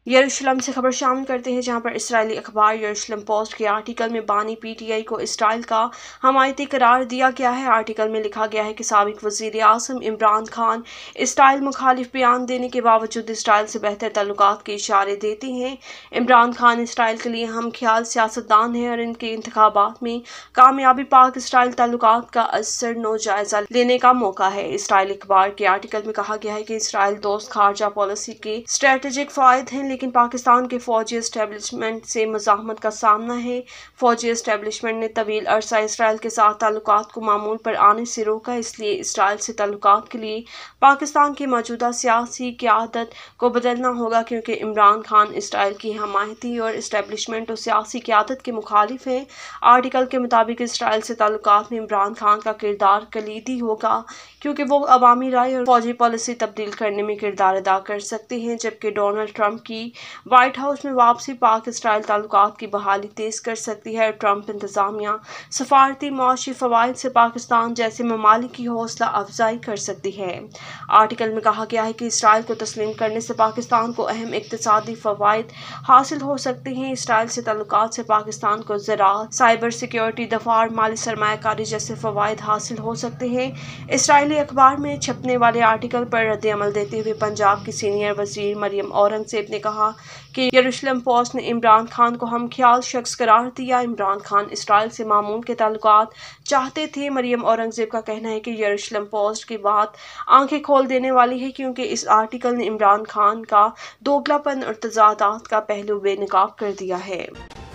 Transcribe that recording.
یروشلم سے خبر شامل کرتے ہیں، جہاں پر اسرائیلی اخبار یروشلم پوسٹ کے آرٹیکل میں بانی پی ٹی آئی کو اسرائیل کا حمایتی قرار دیا گیا ہے۔ آرٹیکل میں لکھا گیا ہے کہ سابق وزیر اعظم عمران خان اسرائیل مخالف بیان دینے کے باوجود اسرائیل سے بہتر تعلقات کے اشارے دیتے ہیں۔ عمران خان اسرائیل کے لیے ہم خیال سیاستدان ہیں اور ان کے انتخابات میں کامیابی پاک اسرائیل تعلقات کا اثر نو جائزہ لینے کا موقع ہے۔ اسرائیلی اخبار کے آرٹیکل میں کہا گیا ہے کہ اسرائیل دوست خارجہ پالیسی کے اسٹریٹجک فوائد ہیں، لیکن پاکستان کے فوجی اسٹیبلشمنٹ سے مزاحمت کا سامنا ہے۔ فوجی اسٹیبلشمنٹ نے طویل عرصہ اسرائیل کے ساتھ تعلقات کو معمول پر آنے سے روکا، اس لیے اسرائیل سے تعلقات کے لیے پاکستان کی موجودہ سیاسی قیادت کو بدلنا ہوگا، کیونکہ عمران خان اسرائیل کی حمایتی اور اسٹیبلشمنٹ اور سیاسی قیادت کے مخالف ہیں۔ آرٹیکل کے مطابق اسرائیل سے تعلقات میں عمران خان کا کردار کلیدی ہوگا، کیونکہ وہ عوامی رائے اور فوجی پالیسی تبدیل کرنے میں کردار ادا کر سکتے ہیں، جبکہ ڈونلڈ ٹرمپ کی وائٹ ہاؤس میں واپسی پاک اسرائیل تعلقات کی بحالی تیز کر سکتی ہے اور ٹرمپ انتظامیہ سفارتی معاشی فوائد سے پاکستان جیسے ممالک کی حوصلہ افزائی کر سکتی ہے۔ آرٹیکل میں کہا گیا ہے کہ اسرائیل کو تسلیم کرنے سے پاکستان کو اہم اقتصادی فوائد حاصل ہو سکتے ہیں۔ اسرائیل سے تعلقات سے پاکستان کو زراعت، سائبر سیکیورٹی، دفاع اور مالی سرمایہ کاری جیسے فوائد حاصل ہو سکتے ہیں۔ اسرائیلی اخبار میں چھپنے والے آرٹیکل پر رد عمل دیتے ہوئے پنجاب کی سینئر وزیر مریم اورنگزیب نے کہا کہ یروشلم پوسٹ نے عمران خان کو ہم خیال شخص قرار دیا۔ عمران خان اسرائیل سے معمول کے تعلقات چاہتے تھے۔ مریم اورنگزیب کا کہنا ہے کہ یروشلم پوسٹ کی بات آنکھیں کھول دینے والی ہے، کیونکہ اس آرٹیکل نے عمران خان کا دوگلا پن اور تضادات کا پہلو بے نقاب کر دیا ہے۔